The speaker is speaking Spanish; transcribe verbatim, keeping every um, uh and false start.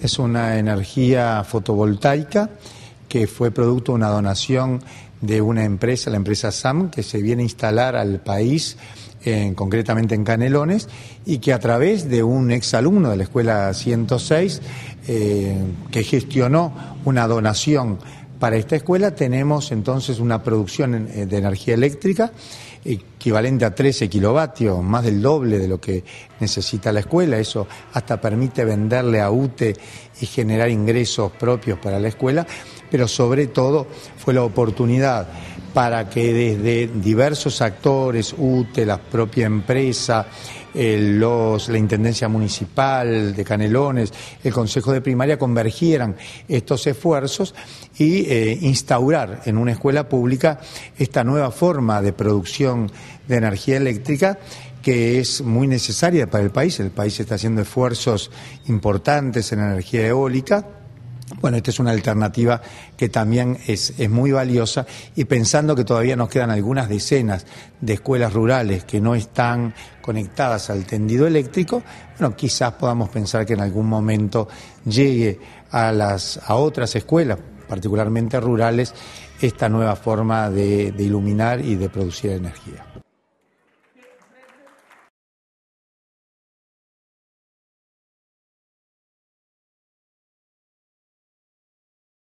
Es una energía fotovoltaica que fue producto de una donación de una empresa, la empresa S A M, que se viene a instalar al país, en, concretamente en Canelones, y que a través de un exalumno de la Escuela ciento seis, eh, que gestionó una donación para esta escuela, tenemos entonces una producción de energía eléctrica equivalente a trece kilovatios, más del doble de lo que necesita la escuela. Eso hasta permite venderle a U T E y generar ingresos propios para la escuela, pero sobre todo fue la oportunidad para que desde diversos actores, U T E, la propia empresa, eh, los, la Intendencia Municipal de Canelones, el Consejo de Primaria, convergieran estos esfuerzos y eh, instaurar en una escuela pública esta nueva forma de producción de energía eléctrica, que es muy necesaria para el país. El país está haciendo esfuerzos importantes en energía eólica. Bueno, esta es una alternativa que también es, es muy valiosa, y pensando que todavía nos quedan algunas decenas de escuelas rurales que no están conectadas al tendido eléctrico, bueno, quizás podamos pensar que en algún momento llegue a, las, a otras escuelas, particularmente rurales, esta nueva forma de, de iluminar y de producir energía.